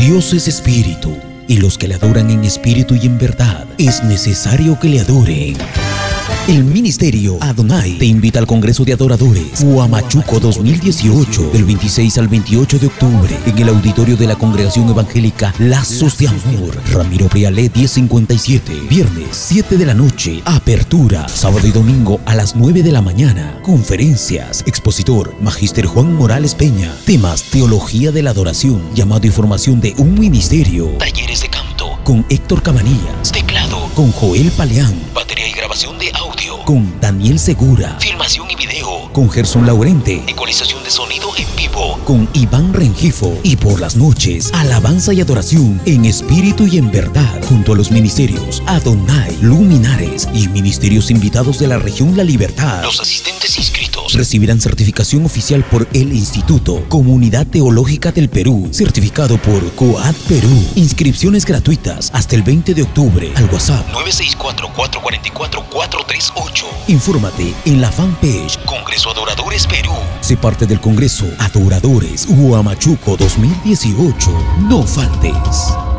Dios es espíritu, y los que le adoran en espíritu y en verdad, es necesario que le adoren. El Ministerio Adonai te invita al Congreso de Adoradores Huamachuco 2018 del 26 al 28 de octubre en el auditorio de la Congregación Evangélica Lazos de Amor, Ramiro Prialet 1057. Viernes 7 de la noche, apertura. Sábado y domingo a las 9 de la mañana. Conferencias. Expositor Magíster Juan Morales Peña. Temas: teología de la adoración, llamado y formación de un ministerio. Talleres de canto con Héctor Cabanillas. Teclado con Joel Paleán. Batería y grabación de audio con Daniel Segura. Filmación y video con Gerson Laurente. Ecualización de sonido en vivo con Iván Rengifo. Y por las noches, alabanza y adoración en espíritu y en verdad, junto a los ministerios Adonai, Luminares y ministerios invitados de la región La Libertad. Los asistentes inscritos recibirán certificación oficial por el Instituto Comunidad Teológica del Perú, certificado por COAD Perú. Inscripciones gratuitas hasta el 20 de octubre al WhatsApp 964-444-438. Infórmate en la fanpage Congreso Adoradores Perú. Sé parte del Congreso Adoradores Huamachuco 2018. No faltes.